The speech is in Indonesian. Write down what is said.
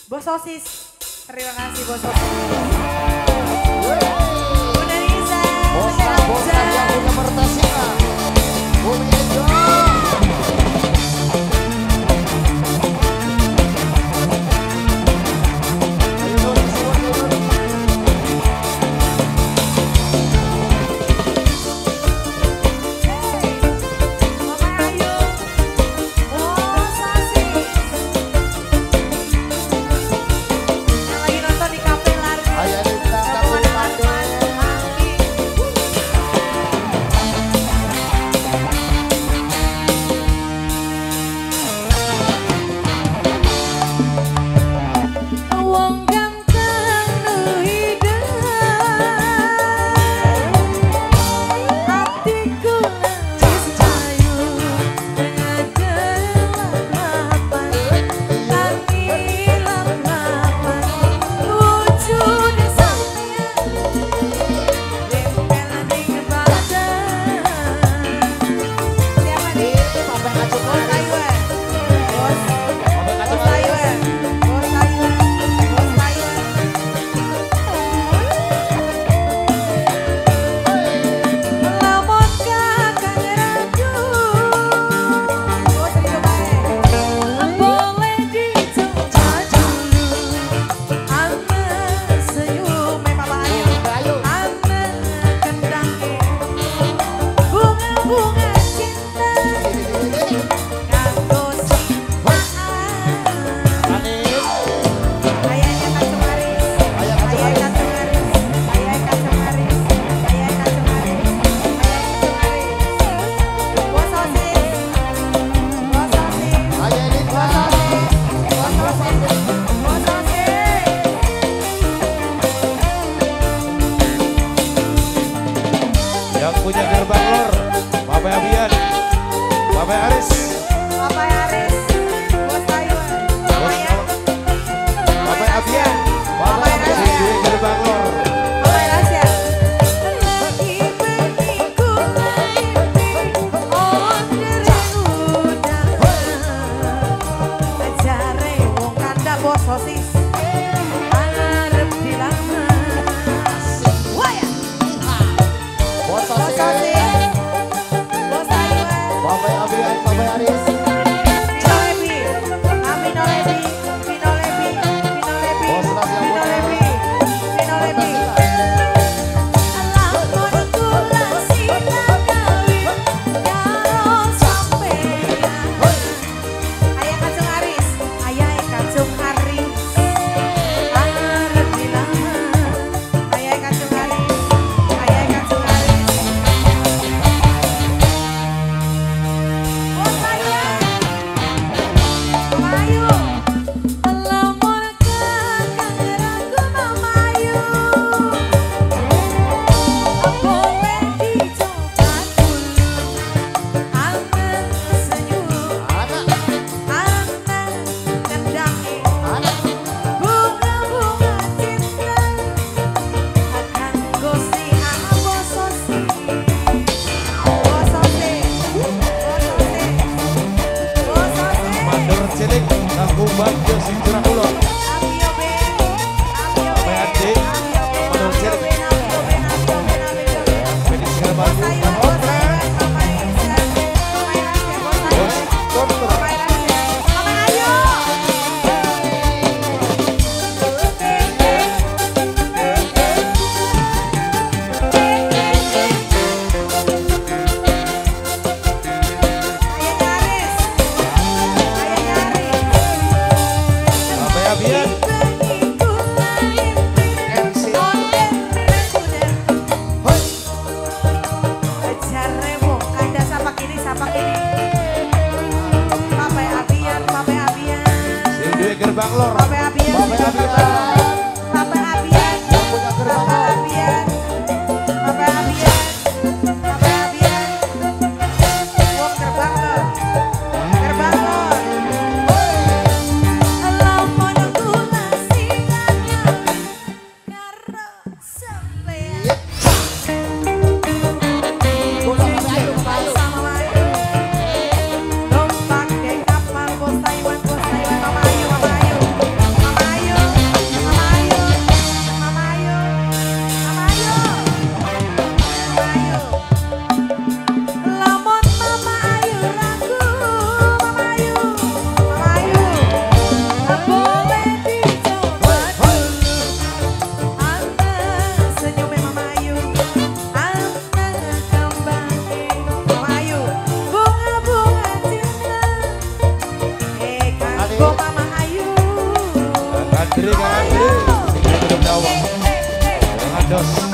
Bos Sosis. Terima kasih Bos Sosis. Bunda Nisa. Bosan yang punya Mertasina. Bumi Ejo. Punya gerbang lor, Bapak Abian, Bapak Aris, Bos Taiwan, Bapak Abian, Bapak Aris, dua gerbang lor. Bapak Aris ya. Bos Sosis. Bagja sing curah ulon. Bapak Ade, Manor Cerik. Medis gerbang Otra. Bos Kontra. Gerbang lor, Bapak Abian, Bapak Abian, yang punya gerbang lor, Bapak Abian, wong gerbang lor, gerbang lor. Lamun kula singan karo sampeyan. Numpak ke kapal bos Taiwan, Mama Ayu. Diri kan, diri. Diri belum dawa. Jangan dos.